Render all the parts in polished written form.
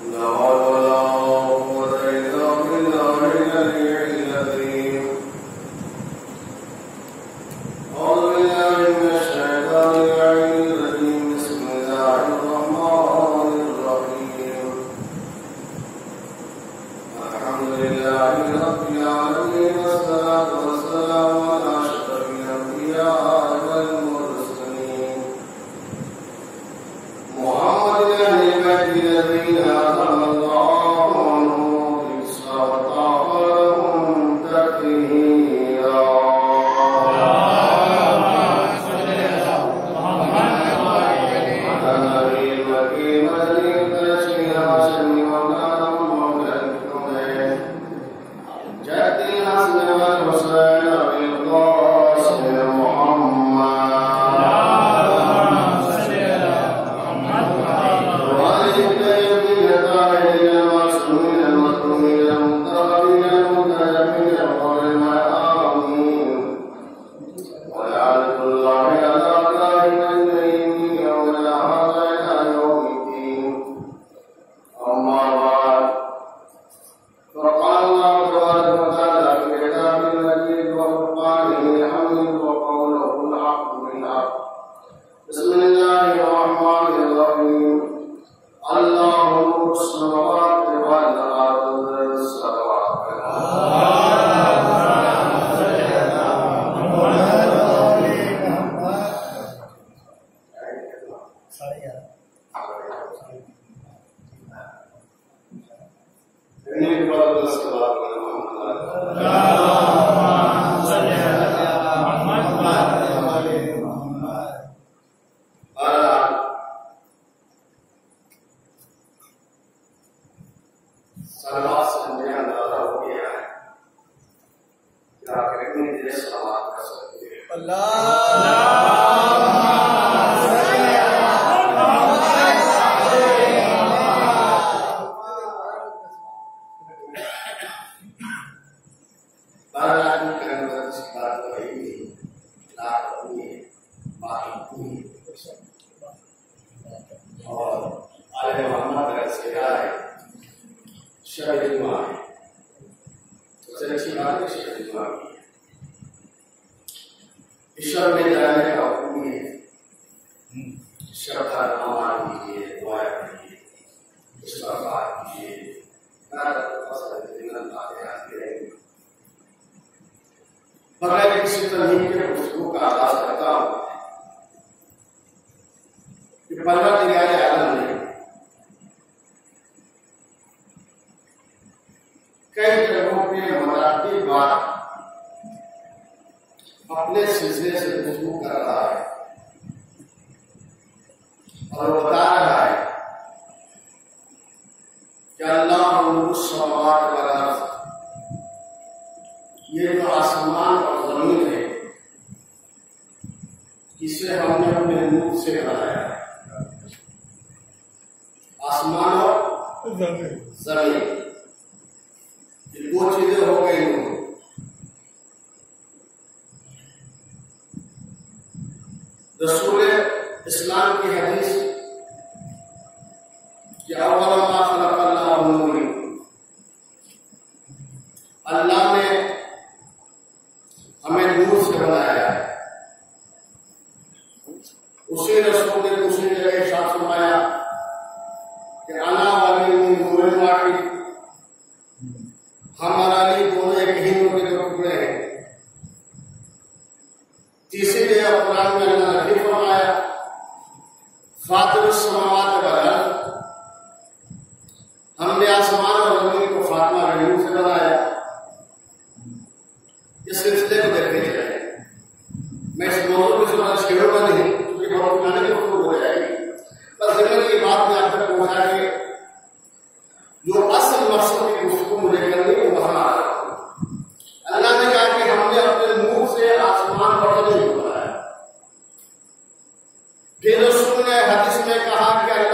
ईश्वर में जाने का हुक्म है, श्रद्धा नमाज कीजिए, दुआ कीजिए, इस्तिग़फ़ार कीजिए, बगैर किसी तरह के पुस्तकों का आगाज करता हूँ कि परवरदिगार आलम ने कई जगहों पे मराठी बात अपने सिलसिले से गुफ्तगू कर रहा है और बता रहा है कि अल्लाह समावात वल अर्ज़, ये जो आसमान और जमीन है इसे हमने अपने नूर से बनाया है। आसमान और जमीन ये दो चीजें हो गई नूर। रसूल इस्लाम की हदीस कि अव्वल मा खलक़ल्लाहु नूर, अल्लाह ने हमें नूर से बनाया है। उसी रसूल ने दूसरी जगह इरशाद फरमाया कि अना वली मिन नूरिन वाहिद, हमारा लिए दोनों एक ही नूर के टुकड़े हैं। तीसरी जगह कुरान में अल्लाह ने फिर फरमाया फातिरुस समावात वल अर्ज़, हमने आसमान और जमीन को फातिमा के नूर से बनाया। इस सिलसिले को देखते जाए, मैं इस मौजूद में सुना छेड़ूंगा नहीं क्योंकि बहुत पुराने की गुफ्तगू हो जाएगी, बस जिम्मे की बात में आप तक पहुंचा के जो असल मकसद की गुफ्तगू मुझे करनी है वहां आ रहा हूं। अल्लाह ने कहा कि हमने अपने नूर से आसमान और जमीन को बनाया। फिर रसूल ने हदीस में कहा कि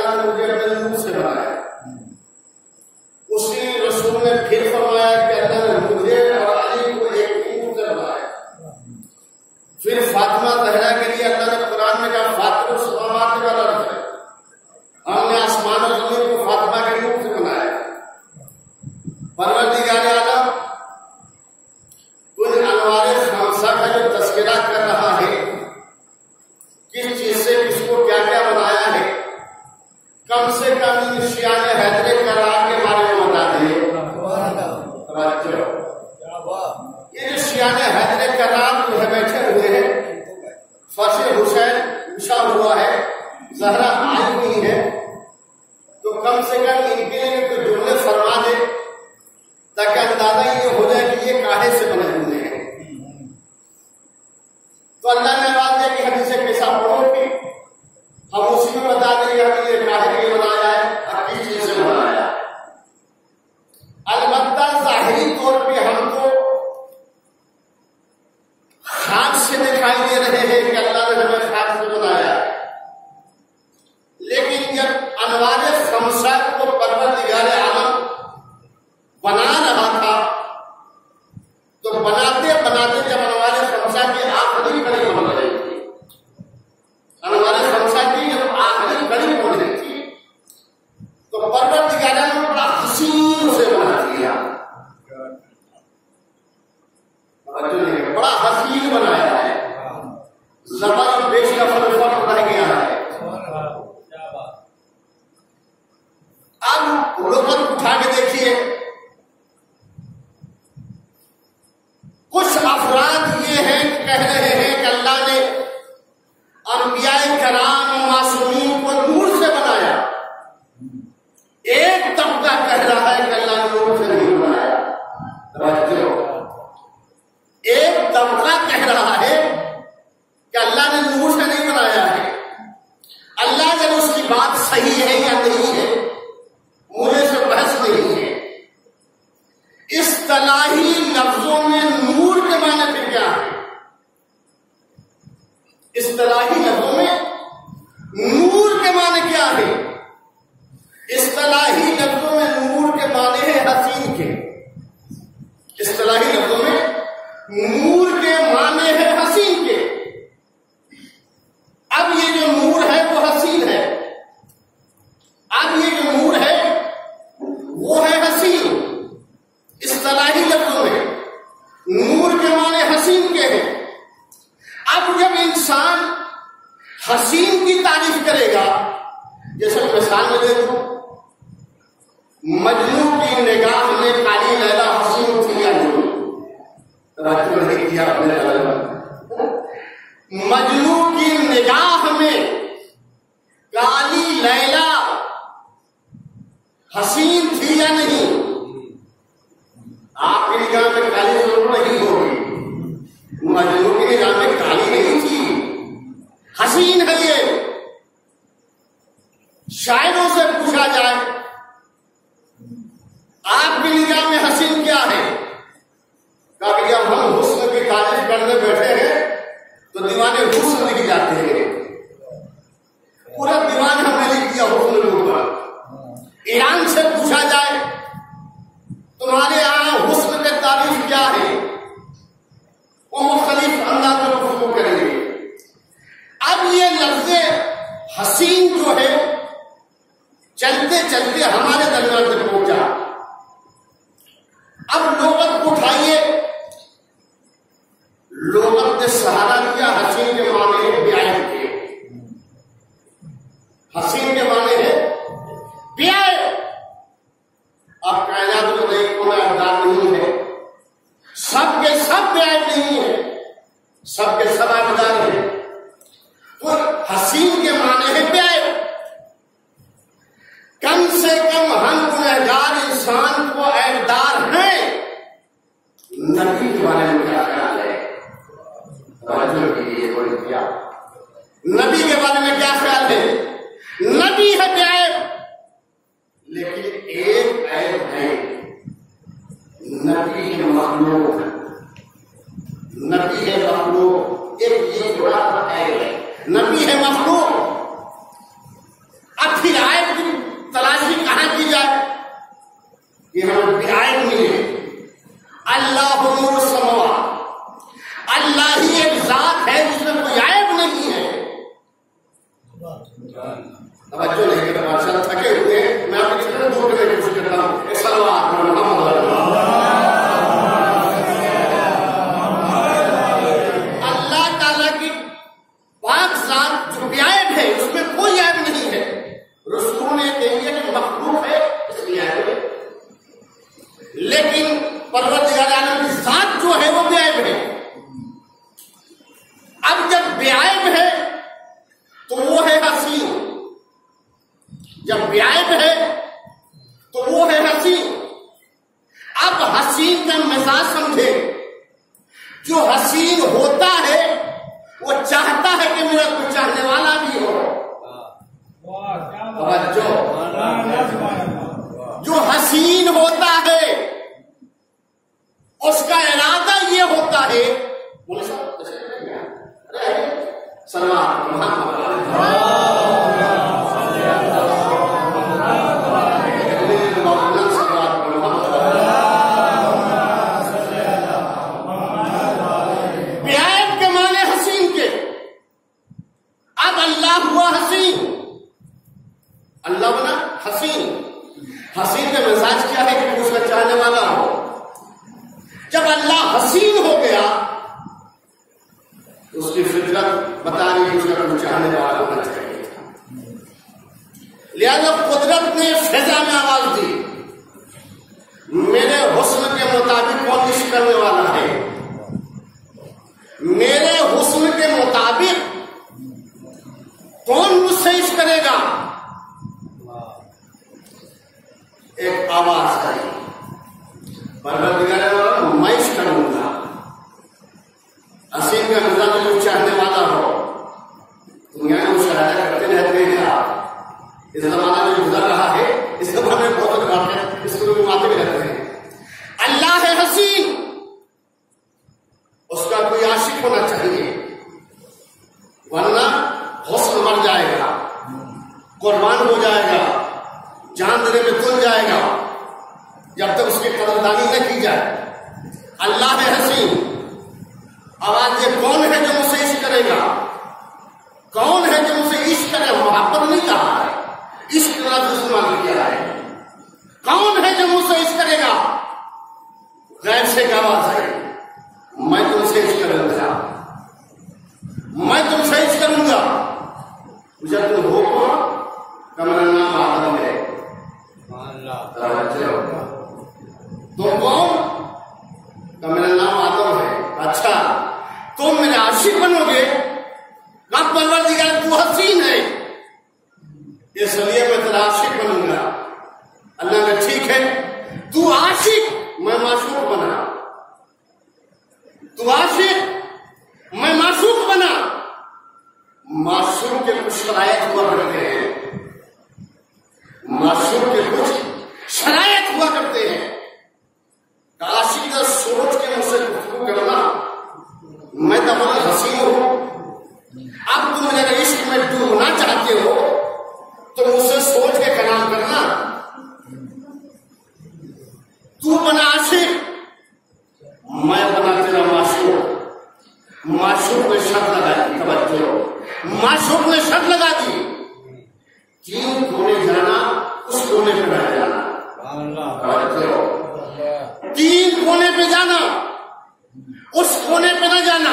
अब लोग उठा के देखिए, कुछ अफराद ये हैं कि कह रहे हैं कि अल्लाह ने अंबियाए कराम और मासूमीन को नूर से बनाया। एक तबका कह रहा है कि अल्लाह ने नूर से नहीं बनाया। एक तबका कह रहा है कि अल्लाह ने नूर से नहीं बनाया है। अल्लाह जब उसकी बात सही है या नहीं है, मुझे से बहस नहीं है। इस्तिलाही लफ्जों में नूर के माने फिर क्या है? इस्तिलाही लफ्जों में नूर के माने क्या है? इस्तिलाही लफ्जों में नूर के माने है हसीन के। इस्तिलाही लफ्जों में नूर के माने है हसीन के। अब ये जो नूर है वो हसीन है, अब ये जो नूर है वो है हसीन। इस्तिलाही लफ्जों में नूर के माने हसीन के हैं। अब जब इंसान हसीन की तारीफ करेगा, जैसे मिसाल में दे दूं, मजनू की निगाह में काली लैला हसीन थी या नहीं? नहीं किया अपने मजनू की निगाह में काली लैला हसीन थी या नहीं? आपकी निगाह में काली जरूर नहीं होगी, मजनू की निगाह में काली नहीं थी, हसीन है ये। शायरों से पूछा जाए आपकी निगाह में हसीन क्या है? कहा जब हम हुस्न की तारीफ करने बैठे हैं तो दीवाने हुस्न लिख जाते हैं। पूरा दीवान हमने लिख दिया हुस्न के ऊपर। ईरान से पूछा जाए तुम्हारे यहां हुस्न की तारीफ क्या है, वो मुख्तलिफ अंदाज में गुफ्तगू करेंगे। अब ये लफ्ज़े हसीन जो है चलते चलते हमारे दरमियान तक पहुंचा। अब लोगत को उठाइए, लोगत ने सहारा दिया हसीन के माने है ब्याह के। हसीन के माने है ब्याह। अब कायनात में एक कोई अवतार नहीं है, सबके सब ब्याह नहीं है, सबके सब अवतार है। तो हसीन के माने है ब्याह। कम से कम हम गुनहगार इंसान को ऐबदार हैं। नबी के बारे में क्या ख्याल है? नबी के बारे में क्या ख्याल है? नबी है बेऐब, लेकिन एक ऐब है, नबी है मखलूक। नबी है मखलूक, एक ये बड़ा ऐब है, नबी है मखलूक। अब फिर ऐब की तलाशी कहां की जाए कि हमें बेऐब मिले? अल्लाह नूर समावात, अल्लाह ही एक जात है जिसमें कोई ऐब नहीं है। तवज्जो नहीं करते, माशाअल्लाह थके हुए हैं। मैं आपको कितना दूर करने की कोशिश करता हूँ। सल्लल्लाहु अलैहि वसल्लम। अल्लाह ताला की पाक जात जो बेऐब है उसमें कोई ऐब नहीं है। रसूल ने कहिए कि मखलूक है इसलिए ऐब है, लेकिन परवरदिगार आलम की जात जो है वो बेऐब है। अब जब बेऐब है तो वो है हसीन, जब बेऐब है तो वो है हसीन। अब हसीन का मिजाज समझे, जो हसीन होता है वो चाहता है कि मेरा कोई चाहने वाला भी हो। जो हसीन होता है उसका इरादा ये होता है, बेऐब के माने हसीन के। अब अल्लाह हुआ हसीन, अल्लाह बना हसीन। हसीन का मिजाज क्या है कि उसका चाहने वाला हो। जब अल्लाह हसीन हो गया उसकी फितरत बता रही है उसका कुछ चाहने वाला होना चाहिए। लिहाजा कुदरत ने फिजा में आवाज दी, मेरे हुस्न के मुताबिक कौन इश्क करने वाला है, मेरे हुस्न के मुताबिक कौन मुझसे इश्क करेगा। एक आवाज आई, परवरदिगार मैं इश्क करूंगा। हसीन का मिजाज जो चाहने वाला हो, दुनिया में मुशाहदा करते रहते हैं आप। इस जमाना में गुजर रहा है, इस जमाने में बहुत बात है, इसको भी मानते भी रहते हैं। अल्लाह है हसीन, उसका कोई आशिक होना चाहिए, वरना हुस्न मर जाएगा, कुर्बान हो जाएगा, जान देने में तुल जाएगा, जब तक उसकी कदरदानी न की जाए। अल्लाह है हसीन। आवाज ये कौन है जो मुझसे इश्क करेगा, कौन है जो मुझसे इश्क करे। मोहब्बत नहीं कहा है, इश्क का लफ्ज़ इस्तेमाल किया है। कौन है जो मुझसे इश्क करेगा। गैर से आवाज है, मैं तुमसे इश्क करूंगा, मैं तुमसे इश्क करूंगा। जब तुम हो तो मेरा नाम आदम है। तुम कौन? तो मेरा नाम आदम है। अच्छा, तुम मेरे आशिक बनोगे। रब परवरदिगार तू हसीन है, इसलिए मैं तेरा आशिक बनूंगा। अल्लाह ने ठीक है, तू आशिक, मैं माशूक बना। तू आशिक, मैं माशूक बना। माशूक के कुछ शरायत हुआ करते हैं, माशूक के कुछ शरायत हुआ करते हैं। आशिक का सोच के मुझसे गुफ्तगू करना, मैं तो बहुत हसीन हूं, अब तुम मेरे इश्क में डूबना चाहते हो तो मुझसे सोच के कलाम करना। तू बना आशिक, मैं बना तेरा माशूक। माशूक ने शर्त लगा दी, तवज्जो, माशूक ने शर्त लगा दी, 3 कोने जाना, उस कोने पे रह जाना। 3 कोने पे जाना, उस कोने पे न जाना।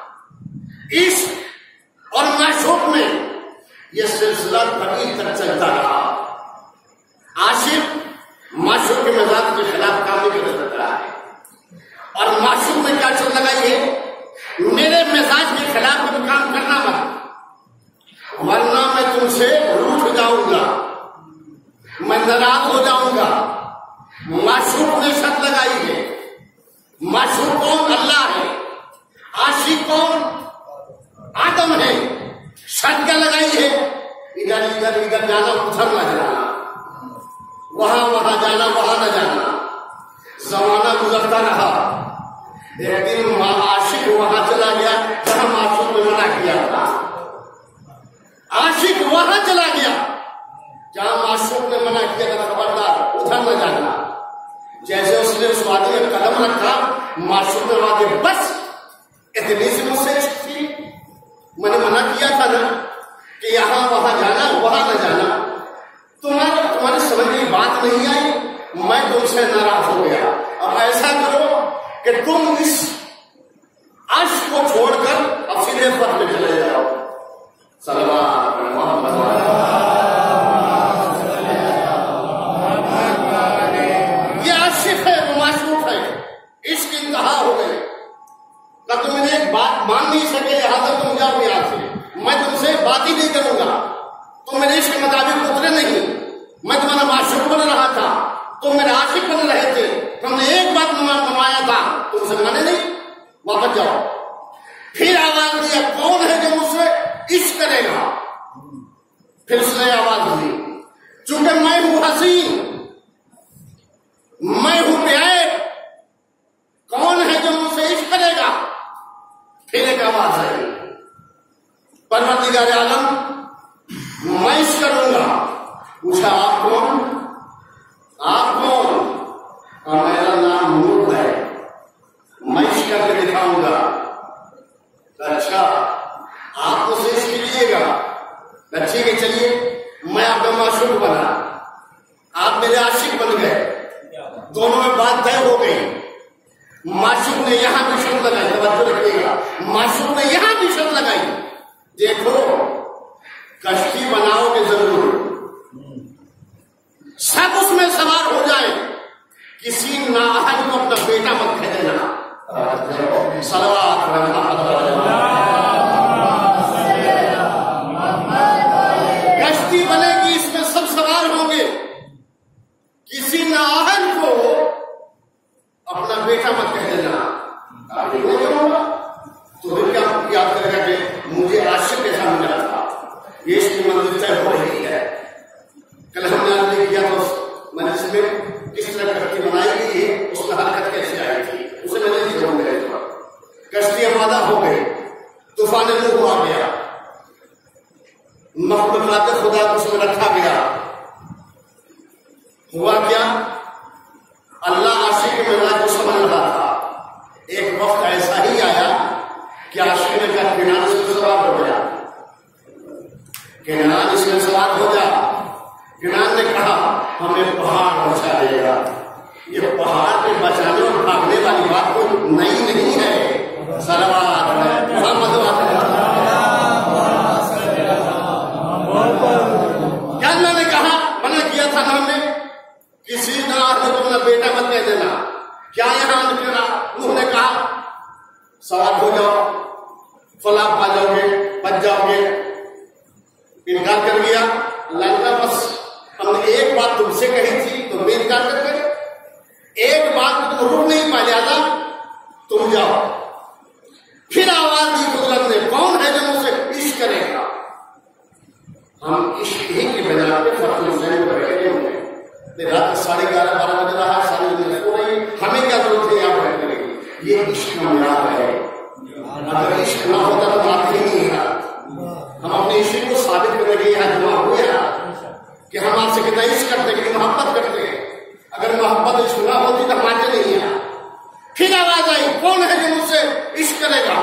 इश्क और माशूक में यह सिलसिला कभी तक चलता रहा। आशिक माशूक के मिजाज के खिलाफ काम नहीं कर सकता है, और माशूक में क्या चल लगा, ये मेरे मिजाज के खिलाफ कोई काम करना मत, वरना मैं तुमसे रूठ जाऊंगा, मैं नाराज हो जाऊंगा। माशूक ने शर्त लगाई है। माशूक कौन? अल्लाह है। आशिक कौन? आदम है। शर्त क्या लगाई है? इधर इधर इधर जाना, उधर न जाना, वहां जाना, वहां न जाना। जमाना गुजरता रहा, एक दिन आशिक वहां चला गया जहां माशूक ने मना किया था। आशिक वहां चला गया जहां माशूक ने मना किया था, खबरदार उधर न जाना। जैसे उसने उस वादी में कदम रखा, माशूक ने वादी, बस इतनी सी मुझसे इश्क थी, मैंने मना किया था ना कि यहां वहां जाना, वहां न जाना। तुम्हारे समझ में बात नहीं आई, मैं तुमसे नाराज हो गया। अब ऐसा करो कि तुम इस आशिक को छोड़कर अब सीधे पथ में चले जाओ। ये आशिक है, वो माशूक है, इसकी इंतहा हो गई। तुम मुझे एक बात मान नहीं सके, लिहाजा तुम जाओ यहां से, मैं तुमसे बात ही नहीं करूंगा। तुम मेरे इश्क के मुताबिक उतरे नहीं, मैं तुम्हारा माशूक बन रहा था, तुम मेरे आशिक बन रहे थे। तुमने एक बात मनवाया था, तुमसे माने नहीं, वापस जाओ। फिर आवाज दिया, कौन है जो मुझसे इश्क करेगा। फिर उसने आवाज दी, चूंकि मैं हूं हसीन, मैं हूं प्यारे, कौन है जो मुझसे इश्क करेगा। फिर एक आवाज आई, परवरदिगार आलम, मैं इश्क करूंगा। पूछा, आप कौन? आप कौन? और मेरा नाम नूर है, मैं इश्क करके दिखाऊंगा। अच्छा, आप मुझसे इश्क कीजिएगा। ठीक है, चलिए, मैं आपका माशूक बना, आप मेरे आशिक बन गए, दोनों में बात तय हो गई। माशूक ने यहां भी शर्त लगाई, तवज्जो रखिएगा, माशूक ने यहां भी शर्त लगाई, देखो कश्ती बनाओगे जरूर, सब उसमें सवार हो जाए, किसी नाअहल को अपना बेटा मत कह देना। कश्ती बनेगी, इसमें सब सवार होंगे, किसी नाअहल को अपना बेटा मत कह देना। तो फिर क्या याद करेगा कि मुझे आशिक कैसा मिला था, ये इसकी मंजिल तय हो रही है। कल हमने आगे किया तो मजलिस में किस तरह कश्ती बनाई गई है, उसमें हरकत कैसे आई थी, उसे मैंने नहीं छोड़ दिया। कश्ती आमादा हो गई, तूफान नूह आ गया, मखलूकात खुदा को उसमें रखा गया। हुआ क्या, अल्लाह आशिक मिजाज को समझ रहा था। एक वक्त ऐसा ही आया कि आशिक ने कहा किनान इसमें सवार हो गया, किनान इसमें सवार हो जा। किनान ने कहा हमें पहाड़ बचा देगा। ये पहाड़ के बचाने और भागने वाली बात कोई नई नहीं है। सलावत मोहम्मद क्या अल्लाह ने कहा, मना किया था ना हमने, किसी नाअहल को अपना बेटा मत कह देना। क्या यहां नूह ने कहा सवार हो जाओ, फलाह पा जाओगे, बच जाओगे। इनकार कर दिया। अल्लाह ने कहा बस हमने एक बात तुमसे कही थी, तुम भी इनकार कर गए। एक बात तुम रुक नहीं पा जाता, तुम जाओ। फिर आवाज दी कुदरत ने, कौन है जो मुझसे इश्क करेगा। हम इश्क ही की बजा पे फर्क हुसैन पर बैठे होंगे। रात 11:30-12 बज रहा है, सारी दुनिया सो रही, हमें क्या जरूरत है यहाँ बैठ करेगी। ये इश्क का मिलाप है। अगर इश्क ना होता तो बात ही नहीं है। हम अपने इश्क को साबित करने के यहाँ जमा हुए हैं कि हम आपसे कितना इश्क करते हैं, कितनी मोहब्बत करते हैं। अगर मोहब्बत इश्क ना होती तो बातें नहीं है। फिर आवाज आई, कौन है जो मुझसे इश्क करेगा,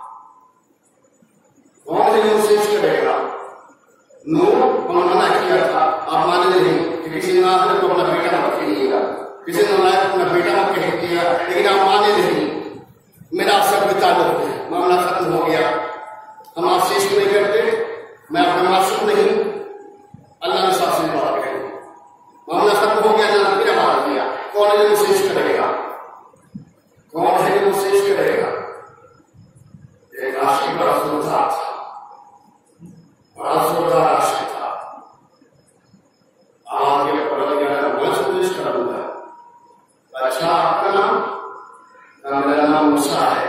कौन है जो मुझसे इश्क करेगा। नूह मना किया था, आप माने नहीं कि किसी नाअहल को अपना बेटा मत कहिएगा, किसी नालायक को अपना बेटा मत कह दिया, लेकिन आप माने नहीं। मेरा आपसे ताल्लुक है, मामला खत्म हो गया। हम आपसे इश्क नहीं करते, मैं आपका मासूम नहीं। अल्लाह ने साफ से बात कही, मामला खत्म हो गया। अल्लाह ने फिर आवाज दिया, कौन है जो मुझसे इश्क करेगा, कौन है जो मुझसे इश्क करेगा। एक आशिक बड़ा जोरदार था, बड़ा जोरदार आशिक था। आगे पढ़ गया, मैं तुझे इश्क करूंगा। अच्छा आपका नाम? मेरा नाम मूसा है।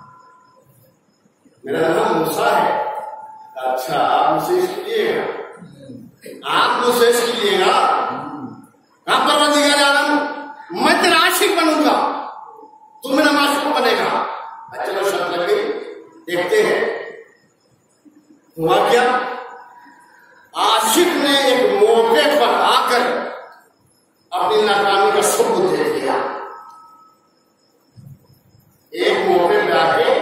मेरा नाम मूसा है। अच्छा आप मुझसे इश्क कीजिएगा, आप मुझसे इश्क कीजिएगा। आप परवरदिगार आलम, मैं तेरा आशिक बनूंगा, तू मेरा माशूक बनेगा। चलो शर्त लग गई, देखते हैं हुआ क्या। आशिक ने एक मौके पर आकर अपनी नाकामी का सबूत दे दिया। एक मौके पे आके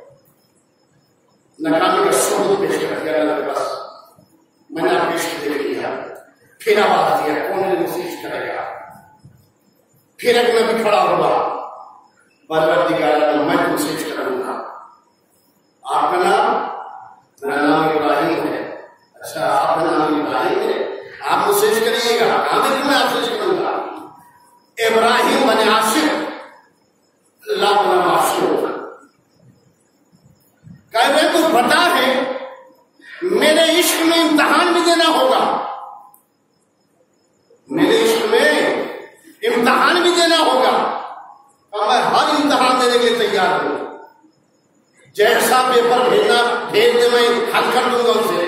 नाकामी का सबूत पेश कर दिया अल्लाह के पास, मैंने आपकी इश्क देख लिया। फिर आवाज दिया, कौन है मुझसे इश्क करेगा। फिर एक नबी खड़ा हुआ, परवरदिगार आलम, मैं तुमसे इश्क करूंगा। आपका नाम? मेरा नाम इब्राहिम है। अच्छा आपका नाम इब्राहिम है, आप मुझसे इश्क करिएगा। मैं आपसे इश्क करूंगा। इब्राहिम बने आशिक, अल्लाह बना माशूक। कह रहे तो पता है मेरे इश्क में इम्तिहान भी देना होगा, मेरे इश्क में इम्तिहान भी देना होगा। और मैं हर इम्तिहान देने के लिए तैयार हूं। जैसा पेपर भेजना भेज दे, मैं हल कर दूंगा उनसे।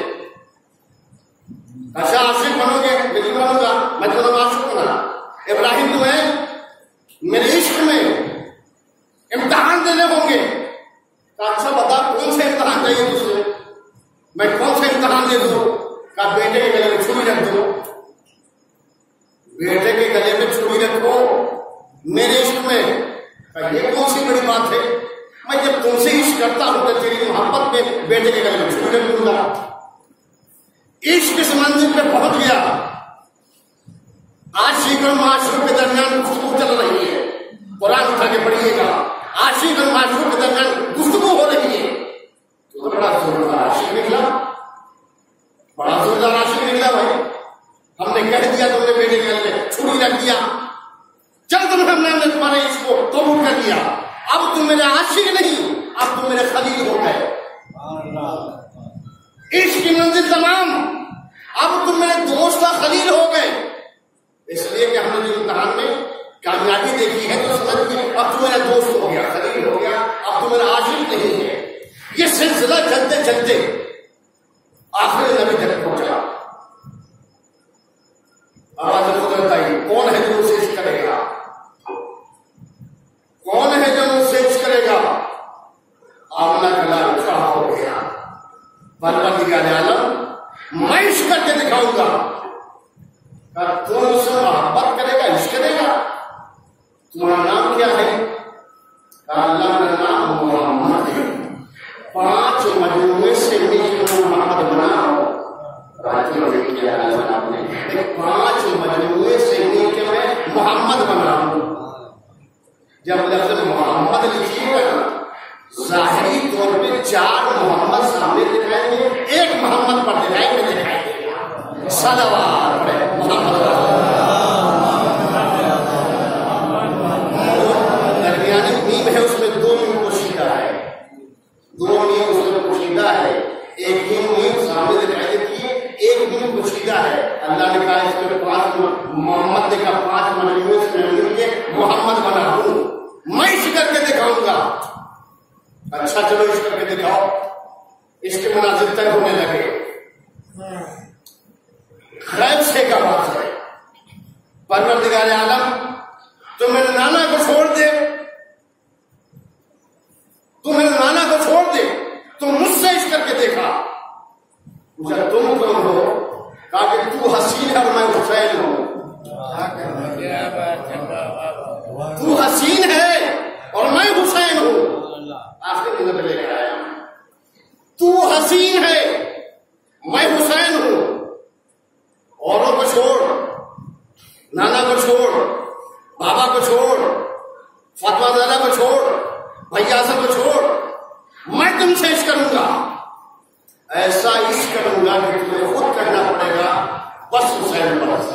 अच्छा आशिक बनोगे? बिल्कुल बनूंगा, मैं तुम्हें आशिक बना। इब्राहिम तुम्हें मेरे इश्क में इम्तिहान देने होंगे। तो अच्छा बता कौन सा इम्तिहान चाहिए तुझे, मैं कौन सा इम्तिहान दे दूं। का बेटे के गले में छुरी रख दो, बेटे के गले में छुरी रखो मेरे इश्क में। ये कौन सी बड़ी बात है, मैं जब तुमसे इश्क करता हूं तो तेरी मोहब्बत में बेटे के गले में छुरी रख दूंगा। इश्क इस मंजिल पे पहुंच गया। आशिक और माशूक के दरमियान गुफ्तगू चल रही है। कुरान उठा के पढ़िएगा, आशिक और माशूक के दरमियान गुफ्तगू हो रही है। तो बड़ा जोरदार आशिक निकला, बड़ा जोरदार आशिक निकला भाई। हमने कह दिया तुमने बेटे के लिए छुरी रख दिया, चल हमने तुम्हारे इसको कबूल कर लिया, अब तुम मेरे आशिक नहीं, अब तुम मेरे खलील हो गए। इश्क की मंजिल तमाम, अब तुम मेरे दोस्त और खलील हो गए। इसलिए कि हमने जो इम्तिहान में कामयाबी देखी है तो समझ गए अब तुम मेरा दोस्त हो गया, खलील हो गया, अब तुम मेरा आशिक नहीं है। ये सिलसिला चलते चलते आखिर नबी तक पहुंचा। आवाज कुदरत आई, कौन है जो उसे इश्क करेगा, कौन है जो उसे इश्क करेगा। आमना कला उठा हो गया, परवरदिगार आलम मैं इश्क करके दिखाऊंगा। तुम उससे मोहब्बत करेगा, इश्क करेगा, तुम्हारा नाम क्या है? अल्लाह का नाम मोहम्मद है। 5 मजमूए से मोहम्मद बनाओ। 5 मजमूए से नीचे में मोहम्मद बनाओ। जब लफ्ज़ मोहम्मद लिखिएगा ज़ाहिरी तौर पे 4 मोहम्मद सामने दिखाएंगे, एक मोहम्मद पर दिखाएंगे। सलावत दरमियानी मीम है, उसमें 2 मीम पोशीदा है, 2 मीम उसमें पोशीदा है। एक मीम सामने दिखाई देती है, एक मीम पोशीदा है। अल्लाह ने कहा इसमें 5 मोहम्मद देखा, 5 मजमूए से मिलके मोहम्मद बना हूं, मैं इश्क करके दिखाऊंगा। अच्छा चलो इश्क करके दिखाओ। इसके मुनाजिर तय होने लगे। गैब से का बात है, परवरदिगार आलम तो मेरे नाना को छोड़ दे, तू मेरे नाना को छोड़ दे, तो मुझसे इश्क करके देखा। पूछा तुम कौन हो? कहा कि तू हसीन है और मैं हुसैन हूं। तू हसीन है और मैं हुसैन हूं। आखिर में लेकर आया, तू हसीन है मैं हुसैन हूं। औरों को छोड़, नाना को छोड़, बाबा को छोड़, फातिमा ज़हरा को छोड़, भैया को छोड़, मैं तुमसे इश्क करूंगा। ऐसा इश्क करूंगा कि तुम्हें खुद कहना पड़ेगा बस हुसैन बस,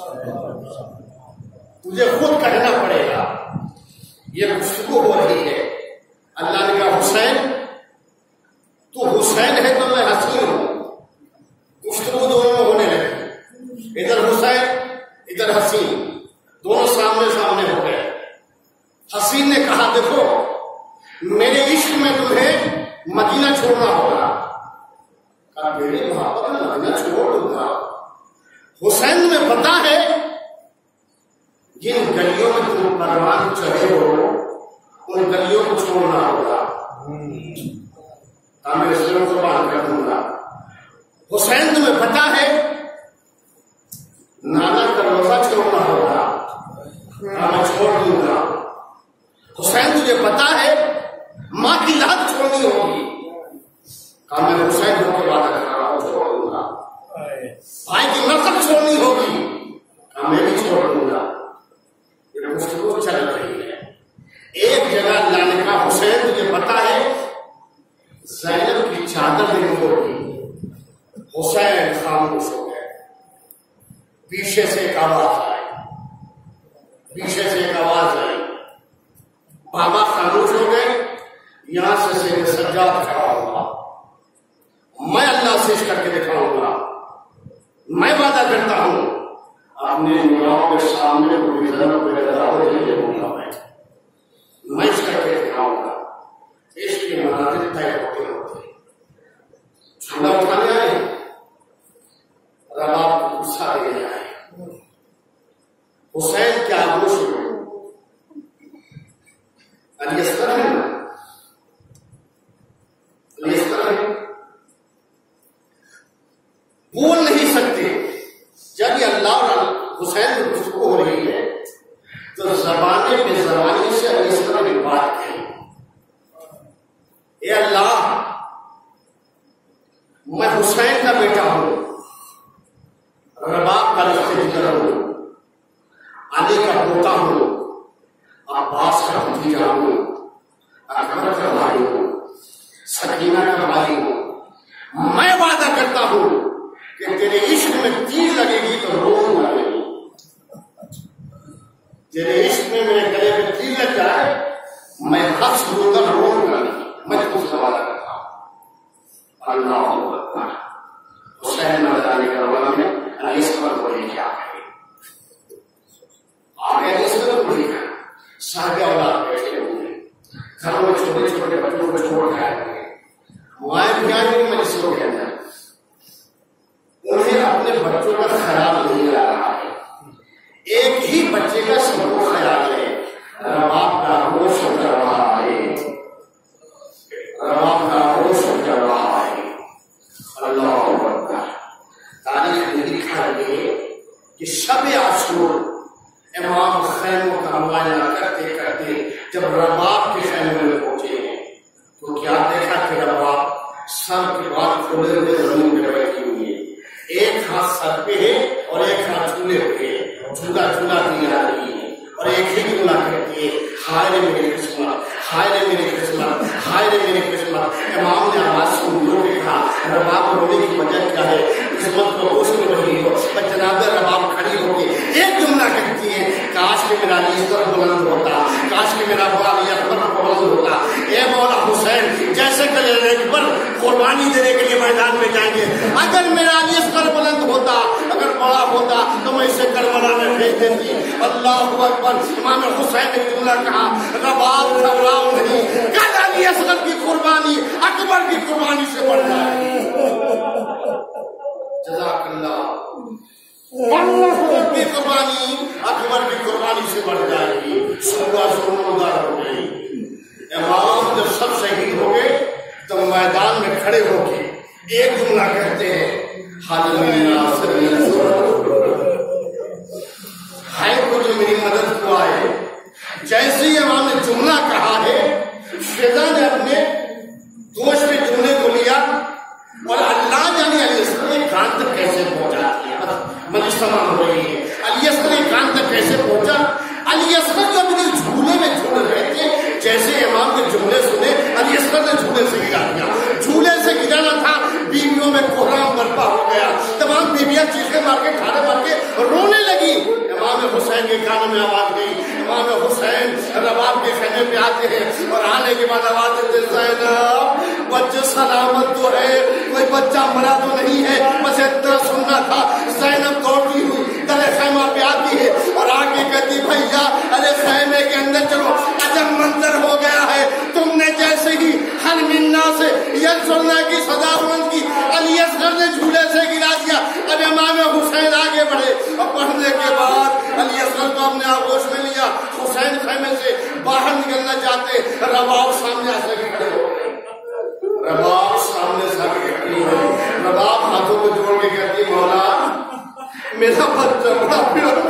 तुझे खुद कहना पड़ेगा। ये गुफ्तगू हो रही है। अल्लाह ने कहा हुसैन, तू हुसैन है तो मैं हसीन हूं। गुफ्तगू दोनों होने लगी, इधर हुसैन इधर हसीन, दोनों सामने सामने हो गए। हसीन ने कहा देखो मेरे इश्क में तुम्हें मदीना छोड़ना होगा। कहा मेरी मोहब्बत में मदीना छोड़ दूंगा। हुसैन में पता है जिन गलियों में तुम परवान चढ़े हो उन गलियों को छोड़ना होगा। मेरे सिरों को बांध कर दूंगा। हुसैन तुम्हें पता है नाना का रोजा छोड़ना होगा, मैं छोड़ दूंगा। हुसैन तुझे पता है माँ की लात छोड़नी होगी, कहा मैं हुसैन होकर वादा कर रहा हूं छोड़ दूंगा। भाई की नस्ल छोड़नी होगी, कहा मैं भी छोड़ दूंगा। ये गुफ्तगू चल रही है। एक जगह अल्लाह ने कहा हुसैन तुझे पता है ज़ैनब की चादर नहीं होगी। हुसैन खामोश हो गए। पीछे से एक आवाज आई, पीछे से एक आवाज आई, बाबा खामोश हो गए। यहां से सज्जाद खड़ा होगा, मैं अल्लाह से इश्क करके दिखाऊंगा। मैं वादा करता हूं अपने निगाहों के सामने मैं इश्क करके दिखाऊंगा। इश्क के मनाजिर तय होते होते झूला उठाने आए और अब आपको गुस्सा देने आए। हुसैन क्या आगोश में बोल नहीं सकते। जब ये अल्लाह और हुसैन की गुफ्तगू हो रही है तो ज़बाने पे ज़बानी से इस तरह की बात कही, ए अल्लाह मैं हुसैन का बेटा हूं, रबाब का रिश्तेदार हूं, अली का पोता हूं, अब्बास का भतीजा हूं, अकबर का भाई हूं, सकीना का भाई हूं। मैं वादा करता हूं कि तेरे इश्क में तीर लगेगी तो रोऊंगा। तेरे इश्क में मेरे गले में तीर लग जाए, मैं हफ्स होकर रोऊंगा, मैं तुझसे सवाल करता हूं। अल्लाह हुसैन मर्दानी करबला में इस पर बोली क्या है, आगे इस पर बोली है। सारे औलाद बैठे हुए घरों में छोटे छोटे बच्चों को छोड़ के आए हुए, माए क्या मजलिसों के अंदर उन्हें अपने बच्चों का ख्याल नहीं आ रहा है। एक ही बच्चे का सबको ख्याल है, रबाब का होश कर रहा है, रबाब का होश कर रहा है। अल्लाह अकबर। तारीख में लिखा है कि शब आशूर इमाम खैमों का मुआयना करते करते जब रबाब के खैमे में पहुंचे तो क्या देखा कि रबाब सर के बाल खोले हुए जमीन पर बैठी हुई है, एक हाथ सर पे है और एक हाथ झूले पे, झूला झूला दी जा रही है और एक ही झूला कहती है, हाय रे मेरी किस्मत, हाय रे मेरी किस्मत, हाय रे मेरी किस्मत। इमाम ने आवाज सुन लो के कहा, रबाब रोने की वजह क्या है, किस्मत को होश में रही हो। पर जनाब रबाब खड़ी होगी एक जुमला कहती है, काश के मेरा अली पर बुलंद होता, काश के मेरा अली पर बुलंद होता। ए मौला हुसैन, जैसे कल पर कुर्बानी देने के लिए मैदान में जाएंगे, अगर मेरा अली पर बुलंद होता, अगर बड़ा होता तो मैं इसे करबला में भेज देती। अल्लाह अकबर। इमाम हुसैन ने जुमला कहा, रबाब घबराओ नहीं, कल अली असगर की कुर्बानी अकबर की कुर्बानी से बढ़ जाएगी। जज़ाकल्लाह। की कुर्बानी अकबर की कुर्बानी से बढ़ जाएगी। सुबह सुनदार हो गई। इमाम जब सब शहीद हो गए तो मैदान में खड़े होके एक जुमला कहते हैं, हाय को जो मेरी मदद को आए। जैसे ही इमाम ने जुमला कहा है, फिजा ने अपने गोश में जुमले को लिया और अल्लाह जाने अली असगर कान तक कैसे पहुंचाती है, मजलिस तमाम हो रही है, अली असगर कान तक कैसे पहुंचा। अली असगर जो अपने झूले में झूल रहे थे, जैसे इमाम के जुमले सुने अली असगर ने झूले से गिरा दिया। झूले से गिराना था, बीवियों में कोहराम बर्पा हो गया, तमाम बीवियां चीखें मार के ठाड़े मार के रोने लगी। इमाम हुसैन के कानों में आवाज गई। इमाम हुसैन रबाब के खैमे पे आते हैं और आने के बाद आवाज देते, ज़ैनब बच्चे सलामत तो है, कोई बच्चा मरा तो नहीं है, बस इतना सुनना था। ज़ैनब दौड़ती हुई तले खैमा पे आती है और आके कहती, भैया अरे खैमे के अंदर चलो, अजब मंजर हो गया है। तुमने जैसे ही हलमिन्ना से यह सुनना की सदा बुलंद की, अली असगर ने झूले से गिरा दिया। अब इमाम हुसैन आगे बढ़े और बढ़ने के बाद अली असगर को अपने आगोश में लिया। हुसैन खैमे से बाहर निकलना चाहते, रबाब सामने आकर खड़े हो गए। रबाब सामने से आके खड़ी हो गई। रबाब हाथों को जोड़ के कहती, मौला मेरा बच्चा बड़ा प्यारा,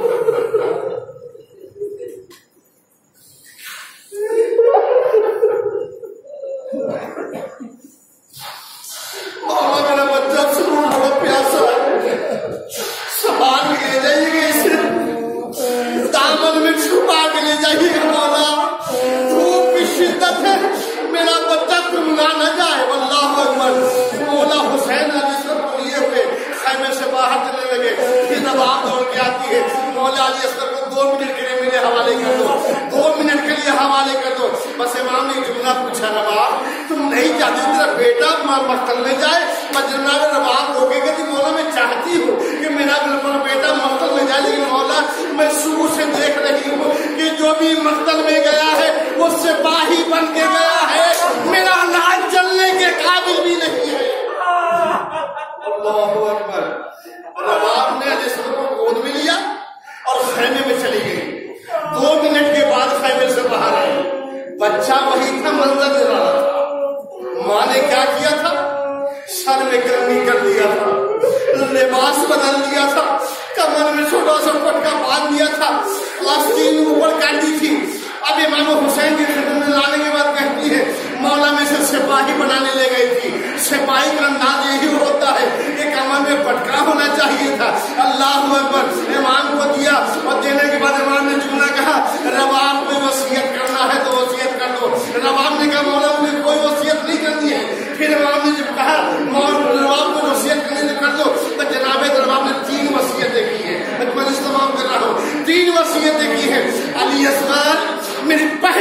मेरा बच्चा सुन बड़ा प्यासा है, संभाल के ले जाइएगा, इसे दामन में छुपा के ले जाइएगा। मौला धूप की शिद्दत है, मेरा बच्चा कुमला न जाए। अल्लाह अकबर। मौला हुसैन अली असगर को लिए हुए खैमे से बाहर चलने लगे। फिर रबाब दौड़ के आती है, मौला अली असगर को 2 मिनट के लिए मेरे हवाले कर दो, 2 मिनट के लिए हवाले कर दो। बस इमाम ने जुमला पूछा, रबाब तुम नहीं चाहती तेरा बेटा मक्तल में जाए? जनाब रबाब रोकेगा कि मौला मैं चाहती हूँ कि मेरा बेटा मक्तल में जाए, लेकिन मौला मैं शुरू से देख रही हूँ कि जो भी मक्तल में गया है वो सिपाही बन के गया है, मेरा अनाज जलने के काबिल भी नहीं है। अल्लाहु अकबर। रबाब ने अली असगर को गोद में लिया और खैमे में चली गई। 2 मिनट के बाद खैमे से बाहर आई। बच्चा वही था, मंजर दे रहा था। माँ ने क्या किया था, सर में गर्मी कर दिया था, लिबास बदल दिया था, कमर में छोटा सा पटका बांध दिया था, आस्तीन ऊपर काटी थी। अब इमाम हुसैन की खिदमत में लाने के बाद कहती है, मौला में से सिपाही बनाने ले गई थी। सिपाही का अंदाज यही होता है, एक कमर में पटका होना चाहिए था। अल्लाह अकबर। इमाम को दिया और देने के बाद इमाम ने जुमला कहा, रबाब को वसीयत करना है तो वसीयत कर दो। रबाब ने कहा, मौला मुझे कोई वसीयत नहीं करनी है। फिर इमाम ने जब कहा रबाब को वसीयत करने से कर दो, तो जनाब रबाब ने 3 वसीयतें की है। मैं इस्तेमाल कर रहा हूँ, 3 वसीयतें की है।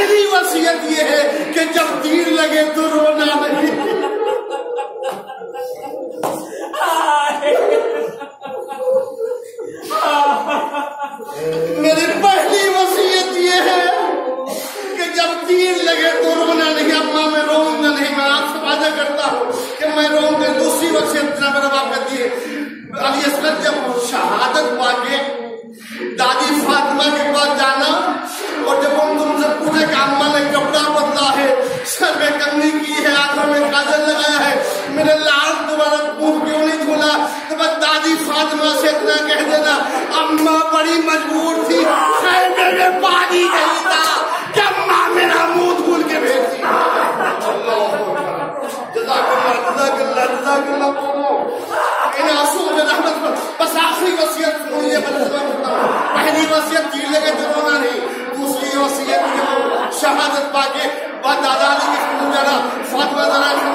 पहली वसीयत ये है कि जब तीर लगे तो रोना नहीं। मेरी पहली वसीयत ये है कि जब तीर लगे तो रोना नहीं। अम्मा मैं रोऊंगा नहीं, मैं आपसे वादा करता हूँ कि मैं रोऊंगा। दूसरी वसीयत मेरा बाप कहती है, अली असगर जब शहादत पाके दादी फातिमा के पास जाना और जब हम तुमसे पूछे कि अम्मा ने कपड़ा बदला है, सर में कंघी की है, आंखों में काजल लगाया है, मेरे लाल तुम्हारा मुंह क्यों नहीं धुला, तो बस दादी फातिमा से इतना कह देना, अम्मा बड़ी मजबूर थी, खैमे में पानी नहीं था कि अम्मा मेरा मुंह धुल के भेजती। इन आंसुओं में रहमत पर बस आखिरी वसीयत सुनिए। पहली वसीयत तीर लगे तो रोना नहीं, दूसरी वसीयत शहादत पाके बाद दादा अली के जाना, फातिमा